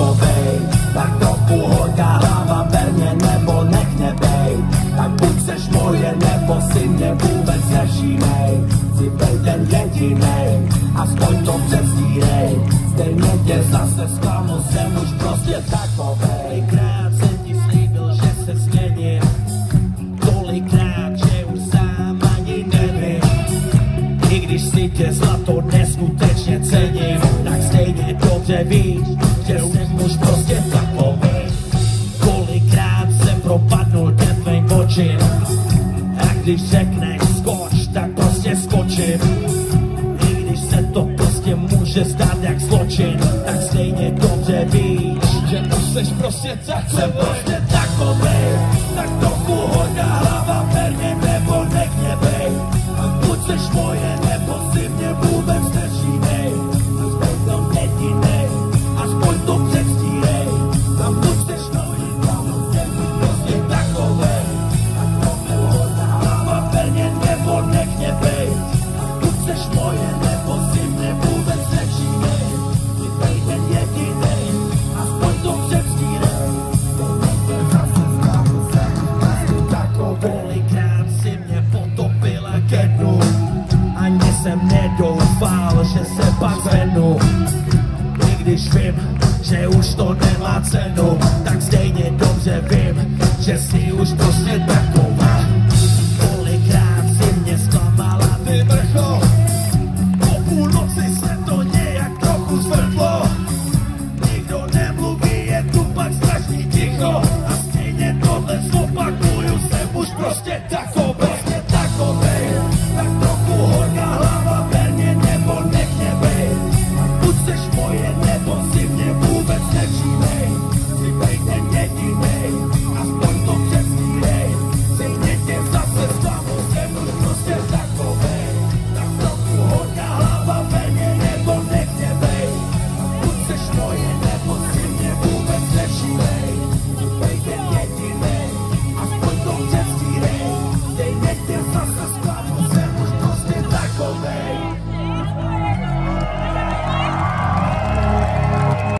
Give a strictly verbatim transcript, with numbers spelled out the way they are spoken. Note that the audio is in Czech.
takovej, tak trochu horká hlava, ber mě nebo nech mě bej. Tak buď seš moje, nebo si mě vůbec nevšímej. Si bej ten jedinej, aspoň to předstírej. Stejně tě zase zklamu, jsem už prostě takovej. Krát jsem ti slíbil, že se změním, tolikrát, že už sám ani nevím. I když si tě zlato neskutečně cením, tak stejně dobře víš, že jsem už prostě takovej. Kolikrát jsem propadnul těm tvým očím, a když řekneš skoč, tak prostě skočím. I když se to prostě může stát jak zločin, tak stejně dobře víš, že už seš prostě takovej. Jsem prostě takovej, tak trochu horká hlava, ber mě nebo nech mě bej. A buď seš moje, nebo si mě vůbec nevšímej. Aspoň to jedinej, aspoň to předstírej. A buď seš moje, nebo jsem prostě takovej. Tak trochu horká hlava, ber mě nebo nech mě bej. A buď seš moje, nebo si mě vůbec nevšímej. Bej ten jedinej, aspoň to předstírej. Kolikrát si mě potopila ke dnu, ani jsem nedoufal, že se pak zvednu. I když vím, že už to nemá cenu, tak stejně dobře vím, že jsi už prostě takovej.